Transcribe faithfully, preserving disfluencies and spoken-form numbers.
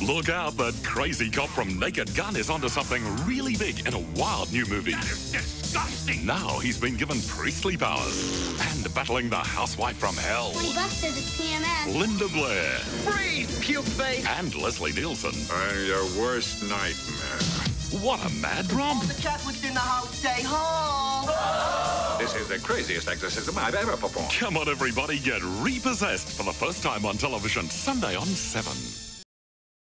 Look out, that crazy cop from Naked Gun is onto something really big in a wild new movie. That is disgusting! Now he's been given priestly powers and battling the housewife from hell. twenty bucks says it's P M S. Linda Blair. Freeze, puke face! And Leslie Nielsen. I'm your worst nightmare. What a mad romp. All the Catholics in the house say ho! This is the craziest exorcism I've ever performed. Come on, everybody, get repossessed for the first time on television Sunday on seven.